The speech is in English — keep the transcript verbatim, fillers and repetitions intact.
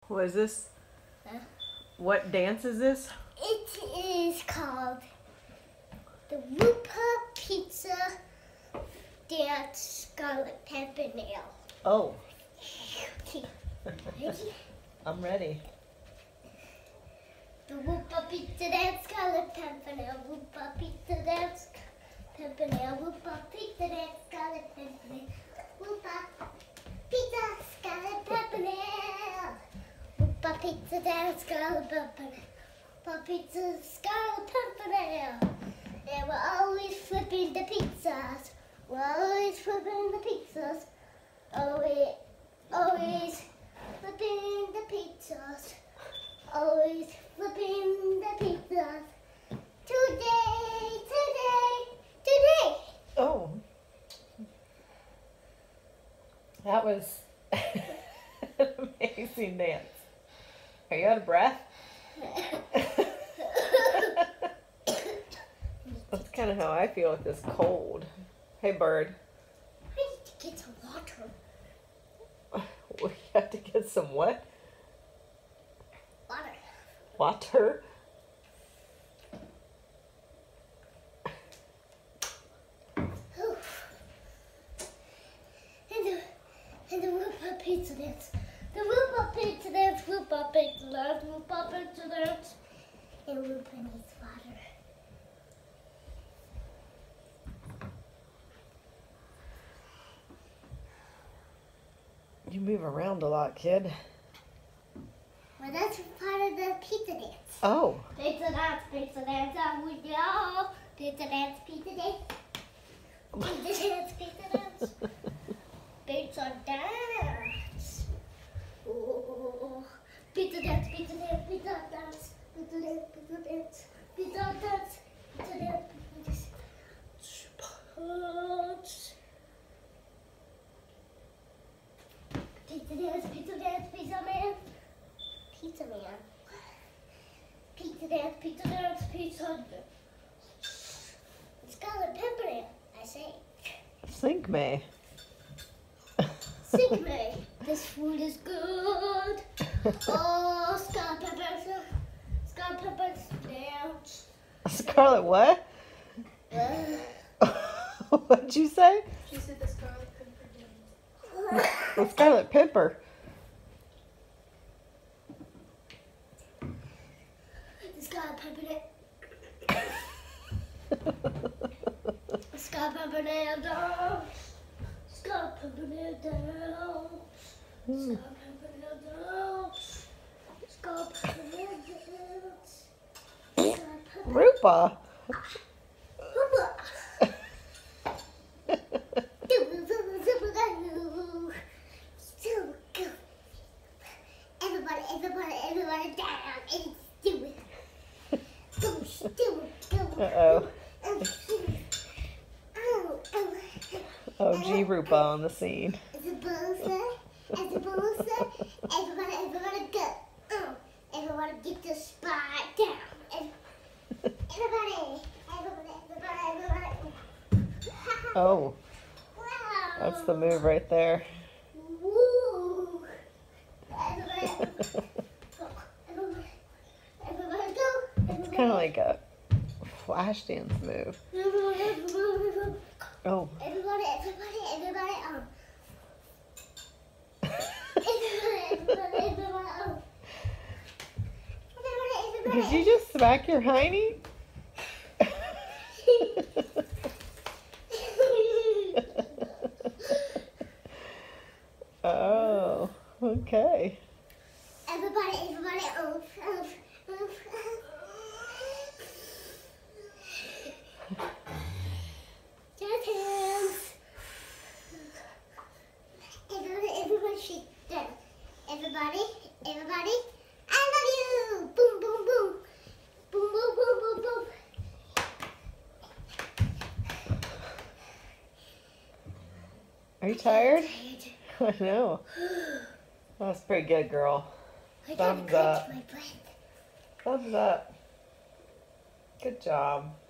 What is this? Huh? What dance is this? It is called the Roopa Pizza Dance Scarlet Pimpernel. Oh. Okay. Ready? I'm ready. The Roopa Pizza Dance Scarlet Pimpernel. Roopa Pizza Dance Pimpernel. Roopa Pizza Dance Scarlet Pimpernel. Roopa Pizza Scarlet Pimpernel. Roopa Pizza Dance Scarlet Pimpernel. Roopa Pizza Scarlet Pimpernel. And we're always flipping the pizzas. We're always flipping the pizzas. Always, always flipping the pizzas. Always flipping the pizzas. Today, today, today. Oh. That was an amazing dance. Are you out of breath? That's kind of how I feel with this cold. Hey, bird. I need to get some water. We have to get some what? Water. Water? And the, and the Roopa Pizza Dance. The Roopa Pizza Dance, Roopa Pizza Dance, Roopa Pizza Dance. And Roopa needs water. You move around a lot, kid. Well, that's part of the pizza dance. Oh. Pizza dance, pizza dance, out we go. Pizza dance, pizza dance. Pizza dance, pizza dance. Pizza dance. Ooh. Pizza dance, pizza dance, pizza dance. Pizza dance, pizza dance. Pizza dance, pizza dance, pizza dance. Sports. Pizza dance, pizza dance, pizza man. Pizza man. Pizza dance, pizza dance, pizza dance. Scarlet Pimpernel, I say. Sink me. Sink me. This food is good. Oh, Scarlet Pimpernel. Scarlet Pimpernel dance. Scarlet what? Uh, What'd you say? She said the Scarlet Pimpernel. The Scarlet Pimper. Scarlet Pimpernel. Scarlet Pimpernel dance. Scarlet Pimpernel dance. Scarlet Pimpernel dance. Scarlet Pimpernel dance. Scarlet Pimpernel. Roopa. Everybody, everybody, everybody down and do it. Do it, do it, do it. Uh-oh. Oh, oh, oh. Oh, gee, Roopa on the scene. As a bullseye, as a bullseye, everybody, everybody go. Oh, everybody get the spot down. Everybody, everybody, everybody, everybody. Oh, Wow. that's the move right there. Woo. Everybody, go. Everybody, everybody go. It's kind of like a flash dance move. Everybody, everybody, go. Oh. Everybody, everybody, everybody, um. Everybody, everybody, everybody, um. Everybody, everybody. Did you just smack your hiney? Oh, okay. Everybody, everybody, um, um, um, Just hands. Everybody, everybody, shake them. Everybody, everybody, I love you. Boom, boom, boom. Boom, boom, boom, boom, boom. Are you tired? Tired. I know. That's pretty good, girl. I gotta Thumbs catch up. my breath. Thumbs up. Good job.